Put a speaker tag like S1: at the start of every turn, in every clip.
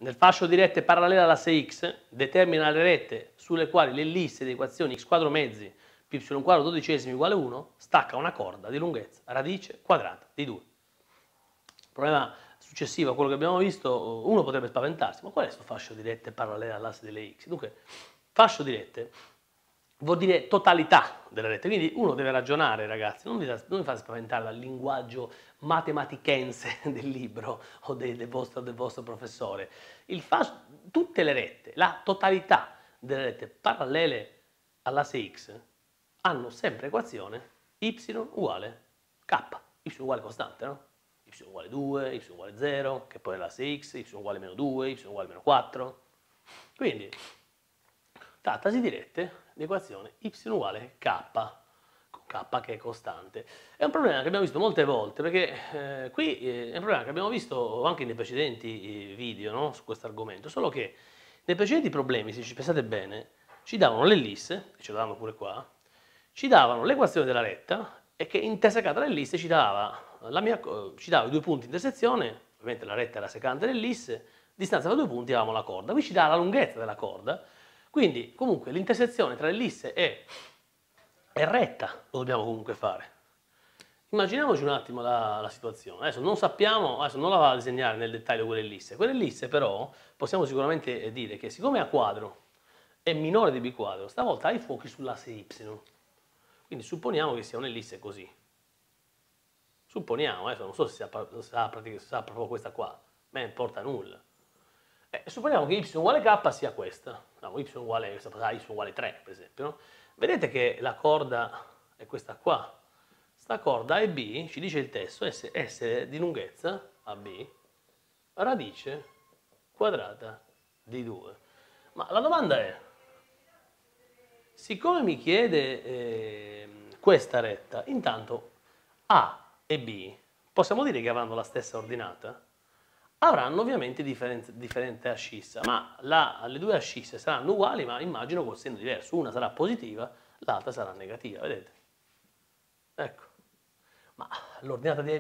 S1: nel fascio di rette parallele all'asse x determina le rette sulle quali l'ellisse di equazioni x quadro mezzi più y quadro 12 uguale 1 stacca una corda di lunghezza radice quadrata di 2. Il problema successivo a quello che abbiamo visto, uno potrebbe spaventarsi, ma qual è questo fascio di rette parallele all'asse delle x? Dunque, fascio di rette vuol dire totalità delle rette, quindi uno deve ragionare, ragazzi, non vi fate spaventare dal linguaggio matematichense del libro o del vostro professore. Tutte le rette, la totalità delle rette parallele all'asse x hanno sempre equazione y uguale k, y uguale costante, no? Y uguale 2, y uguale 0, che poi è l'asse x, y uguale meno 2, y uguale meno 4. Quindi trattasi di rette di equazione y uguale k, con k che è costante. È un problema che abbiamo visto molte volte, perché qui è un problema che abbiamo visto anche nei precedenti video, no? Su questo argomento, solo che nei precedenti problemi, se ci pensate bene, ci davano l'ellisse, che ce la danno pure qua, ci davano l'equazione della retta e che intersecata l'ellisse ci dava i due punti di intersezione, ovviamente la retta era secante l'ellisse, distanza da due punti avevamo la corda, qui ci dà la lunghezza della corda, quindi comunque l'intersezione tra l'ellisse e retta lo dobbiamo comunque fare. Immaginiamoci un attimo la situazione, adesso non la vado a disegnare nel dettaglio quell'ellisse però possiamo sicuramente dire che siccome A quadro è minore di B quadro, stavolta ha i fuochi sull'asse Y. Quindi supponiamo che sia un'ellisse così. Supponiamo, adesso non so se sa proprio questa qua, a me non importa nulla. Supponiamo che y uguale k sia questa. No, y uguale 3, per esempio. No? Vedete che la corda è questa qua. Sta corda A e B, ci dice il testo, essere di lunghezza, AB, radice quadrata di 2. Ma la domanda è, siccome mi chiede questa retta, intanto A e B, possiamo dire che avranno la stessa ordinata? Avranno ovviamente differente ascissa, ma le due ascisse saranno uguali, ma immagino col segno diverso. Una sarà positiva, l'altra sarà negativa, vedete? Ecco. Ma l'ordinata di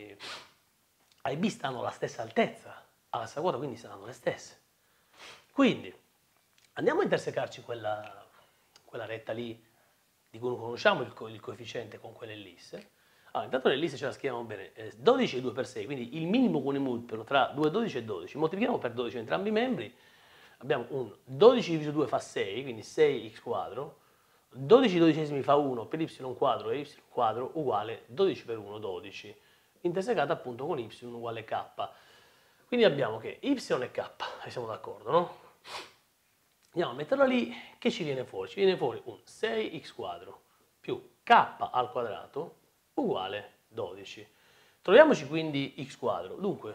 S1: A e B stanno alla stessa altezza, alla stessa quota, quindi saranno le stesse. Quindi, andiamo a intersecarci quella retta lì, di cui non conosciamo il coefficiente con quell'ellisse. Allora, intanto l'ellisse ce la scriviamo bene, 12 e 2 per 6, quindi il minimo comune multiplo tra 2, 12 e 12, moltiplichiamo per 12 entrambi i membri, abbiamo un 12 diviso 2 fa 6, quindi 6x quadro, 12 dodicesimi fa 1 per y quadro e y quadro uguale 12 per 1, 12, intersecata appunto con y uguale k. Quindi abbiamo che y è k, e siamo d'accordo, no? Andiamo a metterlo lì, che ci viene fuori? Ci viene fuori un 6x quadro più k al quadrato uguale 12. Troviamoci quindi x quadro. Dunque,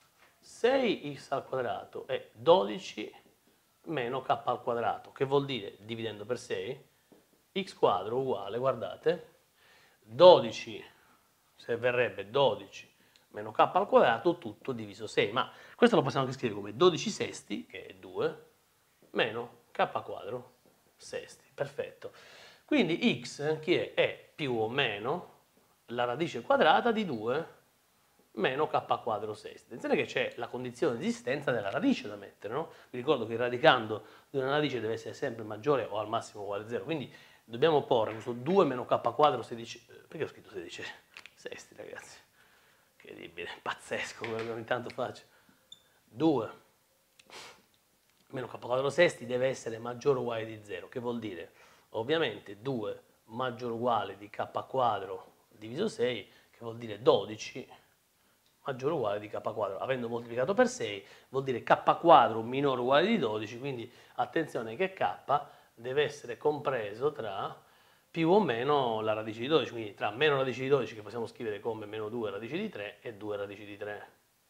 S1: 6x al quadrato è 12 meno k al quadrato, che vuol dire, dividendo per 6, x quadro uguale, guardate, 12, se verrebbe 12 meno k al quadrato, tutto diviso 6. Ma questo lo possiamo anche scrivere come 12 sesti, che è 2, meno k quadro sesti. Perfetto. Quindi x, chi è? È più o meno la radice quadrata di 2 meno k quadro sesti. Attenzione che c'è la condizione di esistenza della radice da mettere, no? Vi ricordo che il radicando di una radice deve essere sempre maggiore o al massimo uguale a 0, quindi dobbiamo porre questo 2 meno k quadro 16, perché ho scritto 16 sesti, ragazzi? Incredibile, pazzesco quello che ogni tanto faccio. 2 meno k quadro sesti deve essere maggiore o uguale di 0, che vuol dire ovviamente 2 maggiore o uguale di k quadro diviso 6, che vuol dire 12 maggiore o uguale di k quadro. Avendo moltiplicato per 6 vuol dire k quadro minore o uguale di 12, quindi attenzione che k deve essere compreso tra più o meno la radice di 12, quindi tra meno radice di 12, che possiamo scrivere come meno 2 radice di 3, e 2 radici di 3.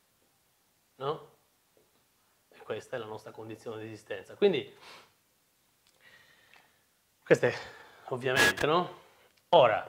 S1: No? E questa è la nostra condizione di esistenza. Quindi, questa è ovviamente, no? Ora,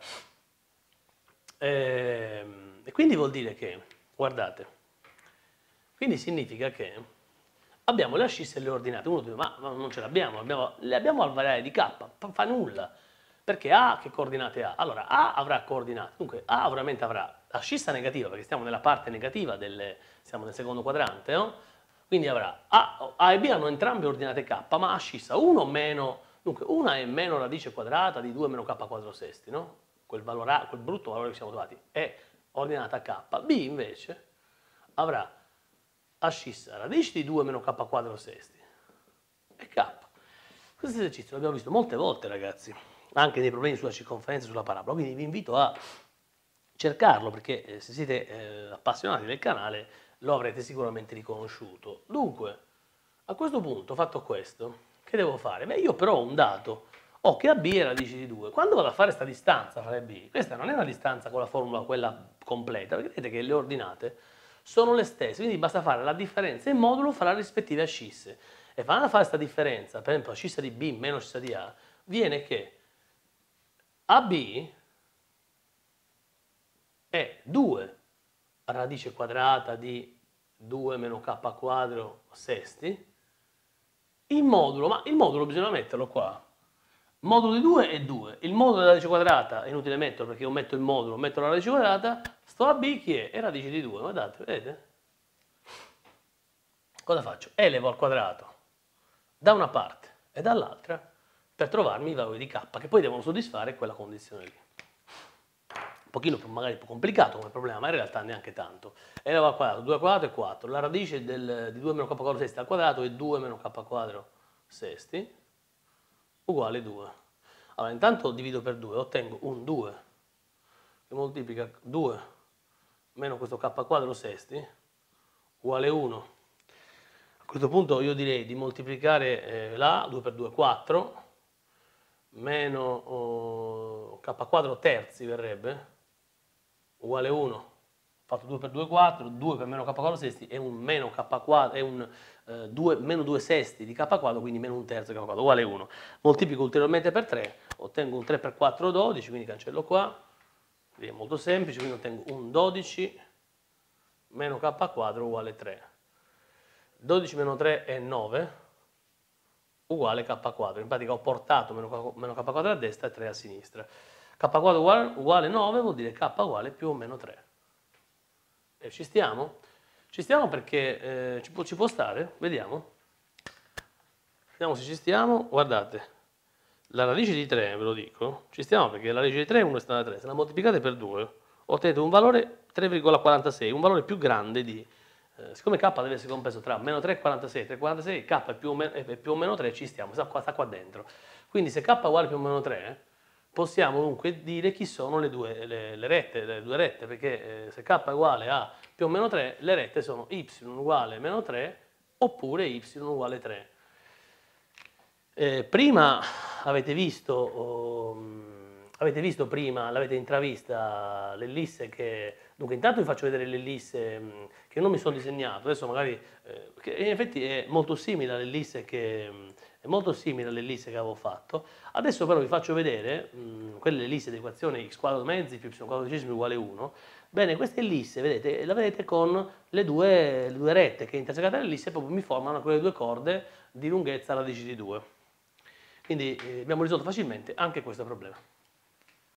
S1: e quindi vuol dire che, guardate, quindi significa che abbiamo le ascisse e le ordinate. Uno dice, ma non ce l'abbiamo, le abbiamo al variare di k, fa nulla, perché A che coordinate ha? Allora A avrà coordinate, dunque A ovviamente avrà ascissa negativa, perché stiamo nella parte negativa, siamo nel secondo quadrante, no? Quindi avrà A e B hanno entrambe ordinate K, ma ascissa 1 meno, dunque una è meno radice quadrata di 2 meno K quadro sesti, no? Quel brutto valore che ci siamo trovati è ordinata K. B invece avrà ascissa radice di 2 meno K quadro sesti e K. Questo esercizio l'abbiamo visto molte volte, ragazzi, anche nei problemi sulla circonferenza e sulla parabola, quindi vi invito a cercarlo perché se siete appassionati del canale lo avrete sicuramente riconosciuto. Dunque, a questo punto, fatto questo, che devo fare? Beh, io però ho un dato, ho che AB è radice di 2. Quando vado a fare questa distanza fra B, questa non è una distanza con la formula quella completa, perché vedete che le ordinate sono le stesse, quindi basta fare la differenza in modulo fra le rispettive ascisse. E quando a fare questa differenza, per esempio ascissa di B meno ascissa di A, viene che AB è 2 radice quadrata di 2 meno k quadro sesti, il modulo, ma il modulo bisogna metterlo qua. Il modulo di 2 è 2, il modulo della radice quadrata è inutile metterlo perché io metto il modulo, metto la radice quadrata, sto a B chi è? È radice di 2, guardate, vedete? Cosa faccio? Elevo al quadrato da una parte e dall'altra per trovarmi i valori di k che poi devono soddisfare quella condizione lì. Un pochino magari un po' complicato come problema, ma in realtà neanche tanto. Elevo al quadrato, 2 al quadrato è 4, la radice di 2 meno k quadro sesti al quadrato è 2 meno k quadro sesti uguale 2. Allora intanto divido per 2, ottengo un 2 che moltiplica 2 meno questo k quadro sesti uguale 1. A questo punto io direi di moltiplicare la 2 per 2 4 meno k quadro terzi verrebbe uguale 1, fatto 2 per 2 4, 2 per meno k quadro sesti è un meno k quadro, è un 2, meno 2 sesti di k quadro, quindi meno un terzo di k quadro, uguale 1. Moltiplico ulteriormente per 3, ottengo un 3 per 4 12, quindi cancello qua, è molto semplice, quindi ottengo un 12 meno k quadro uguale 3. 12 meno 3 è 9, uguale k quadro. In pratica ho portato meno k quadro a destra e 3 a sinistra. K quadro uguale 9 vuol dire k uguale più o meno 3. E ci stiamo? Ci stiamo perché ci può stare? Vediamo. Vediamo se ci stiamo. Guardate, la radice di 3, ve lo dico, ci stiamo perché la radice di 3 è 1 sta da 3. Se la moltiplicate per 2, ottenete un valore 3,46, un valore più grande di... siccome k deve essere compreso tra meno 3 e 46, 3,46, k è più o meno 3, ci stiamo, sta qua dentro. Quindi se k è uguale più o meno 3, possiamo dunque dire chi sono le due rette, perché se k è uguale a più o meno 3, le rette sono y uguale meno 3 oppure y uguale 3. Prima avete visto prima, l'avete intravista l'ellisse che... Dunque intanto vi faccio vedere l'ellisse che non mi sono disegnato, adesso magari... che in effetti è molto simile all'ellisse che avevo fatto. Adesso però vi faccio vedere quell'ellisse di equazione x quadro mezzi più y quadro dodicesimi uguale 1. Bene, questa ellisse, vedete, la vedete con le due rette che intersecate l'ellisse proprio mi formano quelle due corde di lunghezza radici di 2. Quindi abbiamo risolto facilmente anche questo problema.